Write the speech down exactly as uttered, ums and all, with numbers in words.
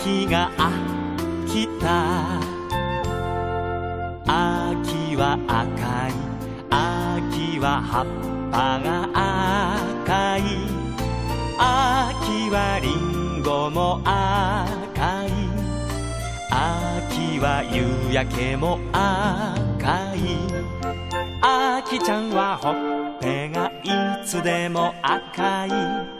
秋が来た。秋は赤い、秋は葉っぱが赤い。秋はりんごも赤い。秋は夕焼けも赤い。秋ちゃんはほっぺがいつでも赤い。